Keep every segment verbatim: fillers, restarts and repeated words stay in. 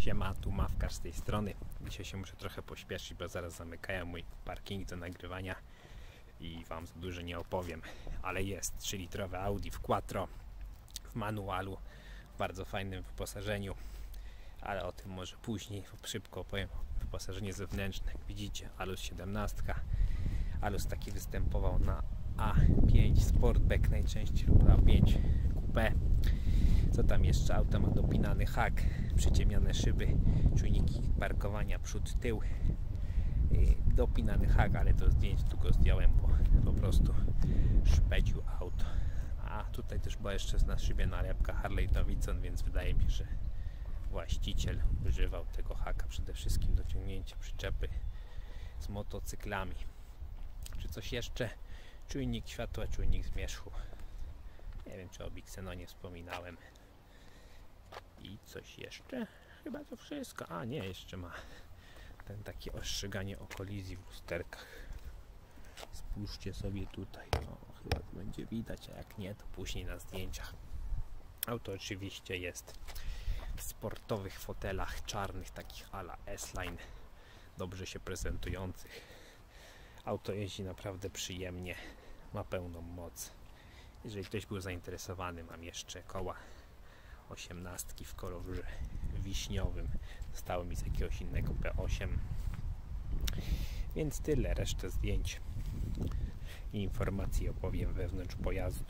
Siema, tu Mawkar z tej strony. Dzisiaj się muszę trochę pośpieszyć, bo zaraz zamykają mój parking do nagrywania i wam za dużo nie opowiem, ale jest trzylitrowe Audi w Quattro w manualu, w bardzo fajnym wyposażeniu, ale o tym może później. Szybko opowiem. Wyposażenie zewnętrzne, jak widzicie, Alus siedemnaście. Alus taki występował na A pięć Sportback najczęściej lub A pięć Coupe. Co tam jeszcze? Auto ma dopinany hak, przyciemnione szyby, czujniki parkowania przód, tył, dopinany hak, ale to zdjęcie tu go zdjąłem, bo po prostu szpecił auto. A tutaj też była jeszcze na szybie nalepka Harley Davidson, więc wydaje mi się, że właściciel używał tego haka przede wszystkim do ciągnięcia przyczepy z motocyklami. Czy coś jeszcze? Czujnik światła, czujnik zmierzchu. Nie wiem, czy o Bixenonie wspominałem. I coś jeszcze? Chyba to wszystko. A nie, jeszcze ma ten takie ostrzeganie o kolizji w lusterkach. Spójrzcie sobie tutaj. O, chyba to będzie widać, a jak nie, to później na zdjęciach. Auto oczywiście jest w sportowych fotelach czarnych, takich a la S-Line, dobrze się prezentujących. Auto jeździ naprawdę przyjemnie, ma pełną moc. Jeżeli ktoś był zainteresowany, mam jeszcze koła osiemnastki w kolorze wiśniowym. Zostało mi z jakiegoś innego P osiem. Więc tyle, resztę zdjęć i informacji opowiem wewnątrz pojazdu.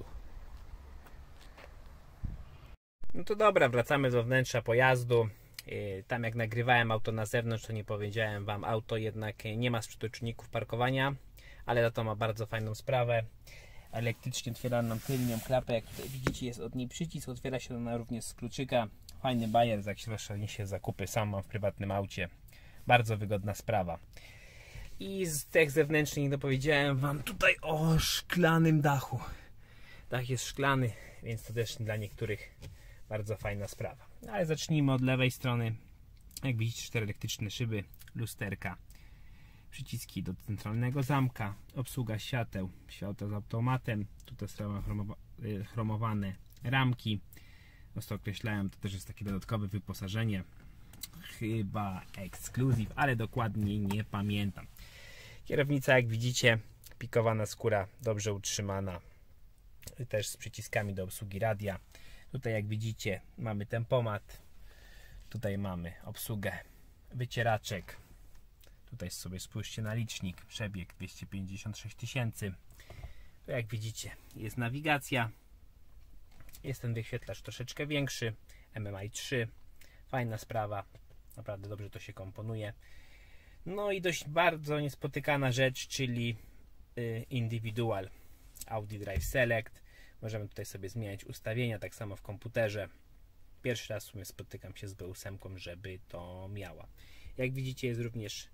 No to dobra, wracamy do wnętrza pojazdu. Tam jak nagrywałem auto na zewnątrz, to nie powiedziałem wam, auto jednak nie ma sprzyteczników parkowania, ale za to ma bardzo fajną sprawę. Elektrycznie otwieraną tylnią klapę, jak tutaj widzicie, jest od niej przycisk, otwiera się ona również z kluczyka. Fajny bajer, jak się zwłaszcza niesie zakupy, sam mam w prywatnym aucie. Bardzo wygodna sprawa. I z tych zewnętrznych dopowiedziałem wam tutaj o szklanym dachu. Dach jest szklany, więc to też dla niektórych bardzo fajna sprawa. Ale zacznijmy od lewej strony. Jak widzicie, cztery elektryczne szyby, lusterka, przyciski do centralnego zamka, obsługa świateł, światło z automatem, tutaj są chromowane ramki. To określałem, to też jest takie dodatkowe wyposażenie, chyba ekskluzyw, ale dokładnie nie pamiętam. Kierownica, jak widzicie, pikowana skóra, dobrze utrzymana, też z przyciskami do obsługi radia. Tutaj, jak widzicie, mamy tempomat, tutaj mamy obsługę wycieraczek. Tutaj sobie spójrzcie na licznik, przebieg dwieście pięćdziesiąt sześć tysięcy. Tu, jak widzicie, jest nawigacja. Jest ten wyświetlacz troszeczkę większy, M M I trzy. Fajna sprawa, naprawdę dobrze to się komponuje. No i dość bardzo niespotykana rzecz, czyli Individual Audi Drive Select. Możemy tutaj sobie zmieniać ustawienia, tak samo w komputerze. Pierwszy raz w sumie spotykam się z B osiem, żeby to miała. Jak widzicie, jest również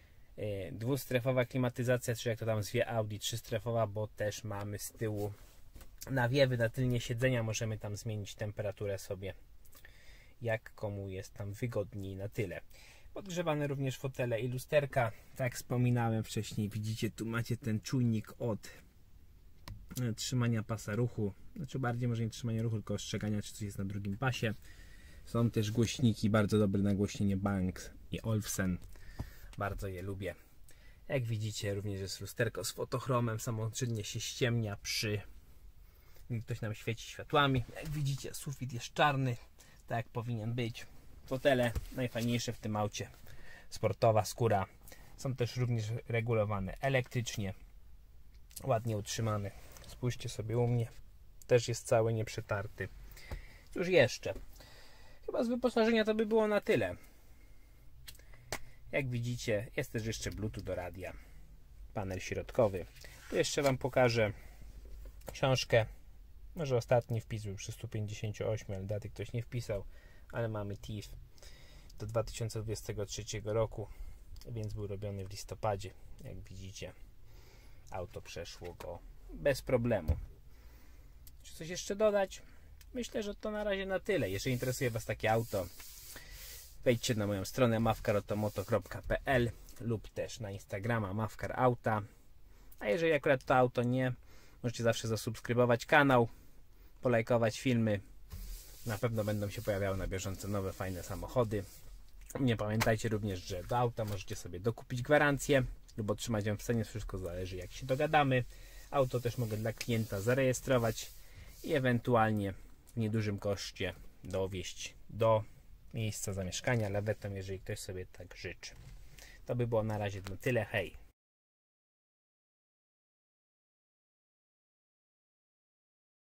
dwustrefowa klimatyzacja, czy jak to tam zwie Audi, trzystrefowa, bo też mamy z tyłu nawiewy na tylnie siedzenia. Możemy tam zmienić temperaturę sobie, jak komu jest tam wygodniej na tyle. Podgrzewane również fotele i lusterka. Tak jak wspominałem wcześniej, widzicie, tu macie ten czujnik od trzymania pasa ruchu, znaczy bardziej może nie trzymania ruchu, tylko ostrzegania, czy coś jest na drugim pasie. Są też głośniki, bardzo dobre nagłośnienie Banks i Olufsen, bardzo je lubię. Jak widzicie, również jest lusterko z fotochromem, samoczynnie się ściemnia przy gdy ktoś nam świeci światłami. Jak widzicie, sufit jest czarny, tak jak powinien być. Fotele najfajniejsze w tym aucie, sportowa skóra, są też również regulowane elektrycznie, ładnie utrzymane. Spójrzcie sobie u mnie, też jest cały nieprzetarty. Cóż jeszcze? Chyba z wyposażenia to by było na tyle. Jak widzicie, jest też jeszcze Bluetooth do radia, panel środkowy. Tu jeszcze wam pokażę książkę. Może ostatni wpis był przy stu pięćdziesięciu ośmiu, ale daty ktoś nie wpisał, ale mamy T I F do dwa tysiące dwudziestego trzeciego roku, więc był robiony w listopadzie. Jak widzicie, auto przeszło go bez problemu. Czy coś jeszcze dodać? Myślę, że to na razie na tyle. Jeżeli interesuje was takie auto, wejdźcie na moją stronę mawkar automoto kropka p l lub też na Instagrama Mawkar Auta. A jeżeli akurat to auto nie, możecie zawsze zasubskrybować kanał, polajkować filmy. Na pewno będą się pojawiały na bieżąco nowe, fajne samochody. Nie pamiętajcie również, że do auta możecie sobie dokupić gwarancję lub otrzymać ją w cenie, wszystko zależy jak się dogadamy. Auto też mogę dla klienta zarejestrować i ewentualnie w niedużym koszcie dowieźć do miejsca zamieszkania lawetą, jeżeli ktoś sobie tak życzy. To by było na razie na tyle. Hej!